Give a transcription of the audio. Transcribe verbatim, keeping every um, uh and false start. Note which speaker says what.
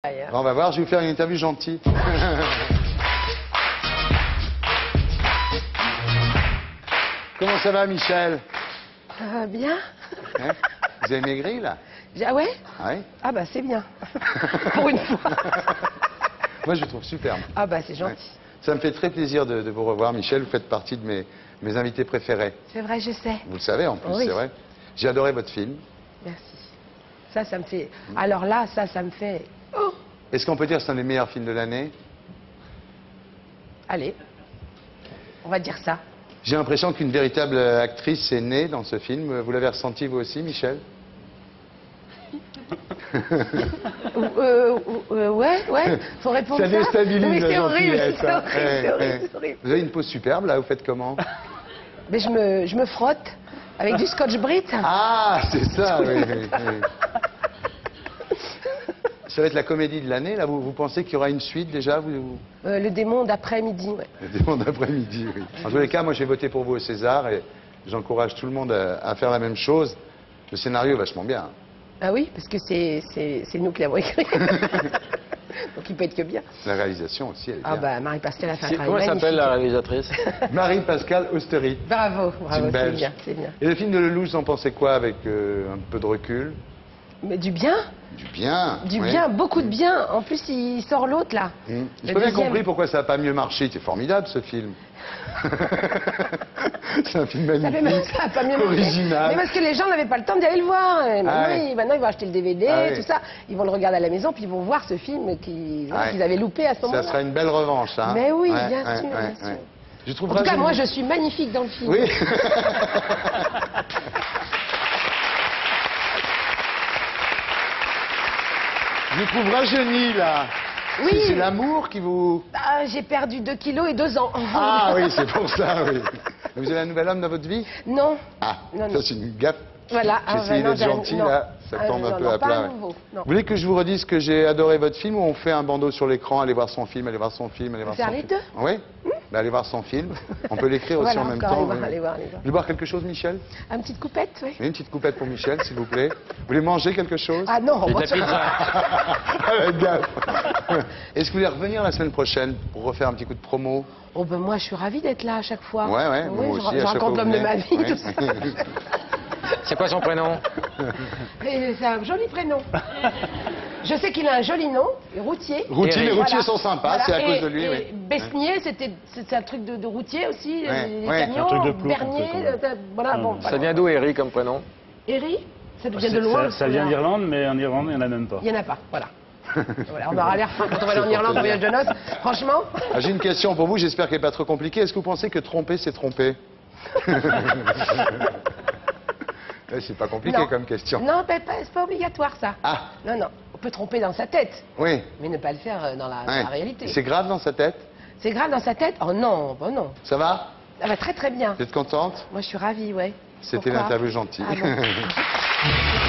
Speaker 1: On va voir, je vais vous faire une interview gentille. Comment ça va, Michel?
Speaker 2: Euh, bien.
Speaker 1: Hein? Vous avez maigri, là?
Speaker 2: Ah ouais?
Speaker 1: Oui.
Speaker 2: Ah bah c'est bien. Pour une fois.
Speaker 1: Moi, je vous trouve superbe.
Speaker 2: Ah bah c'est gentil.
Speaker 1: Ouais. Ça me fait très plaisir de, de vous revoir, Michel. Vous faites partie de mes, mes invités préférés.
Speaker 2: C'est vrai, je sais.
Speaker 1: Vous le savez, en plus,
Speaker 2: Oui.
Speaker 1: c'est vrai. J'ai adoré votre film.
Speaker 2: Merci. Ça, ça me fait... Alors là, ça, ça me fait... Oh.
Speaker 1: Est-ce qu'on peut dire que c'est un des meilleurs films de l'année?
Speaker 2: Allez. On va dire ça.
Speaker 1: J'ai l'impression qu'une véritable actrice est née dans ce film. Vous l'avez ressenti, vous aussi, Michel?
Speaker 2: euh, euh, ouais, ouais. Faut répondre
Speaker 1: ça
Speaker 2: ça.
Speaker 1: déstabilise
Speaker 2: Mais
Speaker 1: la
Speaker 2: c'est horrible,
Speaker 1: gentillesse,
Speaker 2: c'est
Speaker 1: hein.
Speaker 2: horrible,
Speaker 1: Ouais,
Speaker 2: c'est horrible,
Speaker 1: ouais.
Speaker 2: c'est horrible.
Speaker 1: Vous avez une pose superbe, là. Vous faites comment?
Speaker 2: Mais je me, je me frotte avec du scotch Brit.
Speaker 1: Ah, c'est ça, oui, oui, oui. Ça va être la comédie de l'année, là. Vous, vous pensez qu'il y aura une suite, déjà vous, vous...
Speaker 2: Euh, le démon d'après-midi, ouais.
Speaker 1: Le démon d'après-midi, oui. En tous les cas, moi, j'ai voté pour vous au César et j'encourage tout le monde à, à faire la même chose. Le scénario est vachement bien.
Speaker 2: Ah oui, parce que c'est nous qui l'avons écrit. Donc il peut être que bien.
Speaker 1: La réalisation aussi, elle est
Speaker 2: Ah
Speaker 1: bien.
Speaker 2: bah Marie-Pascale a fait un travail
Speaker 3: Comment elle
Speaker 2: magnifique.
Speaker 3: s'appelle la réalisatrice?
Speaker 1: Marie-Pascale Austerit.
Speaker 2: Bravo,
Speaker 1: C'est
Speaker 2: bravo,
Speaker 1: une
Speaker 2: c'est
Speaker 1: Belge.
Speaker 2: bien, c'est bien.
Speaker 1: Et le film de Lelouch, vous en pensez quoi avec euh, un peu de recul?
Speaker 2: Mais du bien,
Speaker 1: Du bien.
Speaker 2: du
Speaker 1: oui.
Speaker 2: bien, beaucoup de bien. En plus, il sort l'autre là.
Speaker 1: Mmh.
Speaker 2: Le
Speaker 1: J'ai pas bien
Speaker 2: deuxième.
Speaker 1: compris pourquoi ça n'a pas mieux marché. C'est formidable ce film. C'est un film
Speaker 2: Ça fait
Speaker 1: magnifique,
Speaker 2: ça a pas mieux marché.
Speaker 1: original.
Speaker 2: Mais parce que les gens n'avaient pas le temps d'y aller le voir. Et maintenant,
Speaker 1: Ah ouais.
Speaker 2: ils, maintenant, ils vont acheter le D V D,
Speaker 1: Ah ouais.
Speaker 2: tout ça. Ils vont le regarder à la maison, puis ils vont voir ce film qu'ils
Speaker 1: Ah ouais.
Speaker 2: qu'ils avaient loupé à ce
Speaker 1: Ça
Speaker 2: moment-là.
Speaker 1: sera une belle revanche, hein.
Speaker 2: Mais oui,
Speaker 1: Ouais,
Speaker 2: bien
Speaker 1: ouais,
Speaker 2: sûr,
Speaker 1: ouais,
Speaker 2: bien sûr.
Speaker 1: ouais. Je trouve
Speaker 2: En tout cas,
Speaker 1: génial.
Speaker 2: moi, je suis magnifique dans le film.
Speaker 1: Oui. Je vous trouve rajeunie, là.
Speaker 2: Oui.
Speaker 1: C'est- C'est l'amour qui vous...
Speaker 2: Ah, j'ai perdu deux kilos et deux ans.
Speaker 1: Ah oui, c'est pour ça, oui. Vous avez un nouvel homme dans votre vie?
Speaker 2: Non.
Speaker 1: Ah,
Speaker 2: Non,
Speaker 1: ça
Speaker 2: non.
Speaker 1: c'est une gaffe.
Speaker 2: Voilà.
Speaker 1: J'ai
Speaker 2: ah,
Speaker 1: essayé
Speaker 2: non,
Speaker 1: d'être
Speaker 2: j'ai-
Speaker 1: gentil,
Speaker 2: non.
Speaker 1: là, ça
Speaker 2: Ah,
Speaker 1: tombe un
Speaker 2: non,
Speaker 1: peu
Speaker 2: non,
Speaker 1: à
Speaker 2: pas
Speaker 1: plat.
Speaker 2: à
Speaker 1: ouais.
Speaker 2: nouveau, non.
Speaker 1: Vous voulez que je vous redise que j'ai adoré votre film ou on fait un bandeau sur l'écran, allez voir son film, allez voir son film, allez voir
Speaker 2: Faire
Speaker 1: son
Speaker 2: les
Speaker 1: film?
Speaker 2: deux
Speaker 1: Oui. Ben, allez voir son film. On peut l'écrire aussi
Speaker 2: Voilà,
Speaker 1: en même
Speaker 2: encore,
Speaker 1: temps.
Speaker 2: allez voir,
Speaker 1: oui.
Speaker 2: allez voir, allez voir.
Speaker 1: Vous voulez boire quelque chose, Michel?
Speaker 2: Une petite coupette, oui.
Speaker 1: Oui, une petite coupette pour Michel, s'il vous plaît. Vous voulez manger quelque chose?
Speaker 2: Ah non,
Speaker 3: Et de
Speaker 2: moi,
Speaker 3: la
Speaker 2: je-
Speaker 3: pizza.
Speaker 1: Ah, gaffe. Est-ce que vous voulez revenir la semaine prochaine pour refaire un petit coup de promo?
Speaker 2: Oh ben moi, je suis ravie d'être là à chaque fois.
Speaker 1: Ouais, ouais,
Speaker 2: Oui,
Speaker 1: moi
Speaker 2: je,
Speaker 1: aussi,
Speaker 2: je
Speaker 1: à chaque
Speaker 2: raconte
Speaker 1: fois
Speaker 2: l'homme
Speaker 1: vous
Speaker 2: de ma
Speaker 1: venez.
Speaker 2: vie,
Speaker 1: Ouais.
Speaker 2: tout ça.
Speaker 3: C'est quoi son prénom?
Speaker 2: Et c'est un joli prénom. Je sais qu'il a un joli nom, routier.
Speaker 1: Routier, les
Speaker 3: Eric.
Speaker 1: routiers
Speaker 2: Voilà.
Speaker 1: sont sympas,
Speaker 2: Voilà.
Speaker 1: c'est à
Speaker 2: Et-
Speaker 1: cause de lui.
Speaker 2: et
Speaker 1: oui.
Speaker 2: Besnier, c'était c'était un truc de, de routier aussi,
Speaker 1: Ouais,
Speaker 2: les
Speaker 1: ouais.
Speaker 2: camions.
Speaker 4: Un truc de plouf,
Speaker 2: Bernier,
Speaker 4: un peu,
Speaker 2: euh, voilà, bon.
Speaker 3: Ça vient d'où, Eric, comme prénom?
Speaker 2: Eri, ça vient de
Speaker 4: Ça-
Speaker 2: loin.
Speaker 4: Ça, ça vient d'Irlande, mais en Irlande, il n'y en a même pas.
Speaker 2: Il n'y en a pas, voilà. Voilà, on aura l'air fin quand on va aller en Irlande en voyage de noces. Franchement,
Speaker 1: Ah, j'ai une question pour vous, j'espère qu'elle n'est pas trop compliquée. Est-ce que vous pensez que tromper, c'est tromper? Ouais, c'est pas compliqué
Speaker 2: non.
Speaker 1: comme question.
Speaker 2: Non, ben, pas- c'est pas obligatoire ça.
Speaker 1: Ah,
Speaker 2: Non, non, on peut tromper dans sa tête,
Speaker 1: oui.
Speaker 2: mais ne pas le faire euh, dans la, dans
Speaker 1: Ouais.
Speaker 2: la réalité.
Speaker 1: C'est grave dans sa tête?
Speaker 2: C'est grave dans sa tête? Oh non, bon non.
Speaker 1: Ça va?
Speaker 2: Ça va très très bien.
Speaker 1: Vous êtes contente?
Speaker 2: Moi je suis ravie, ouais.
Speaker 1: C'était
Speaker 2: Pourquoi
Speaker 1: l'interview gentille.
Speaker 2: Ah bon.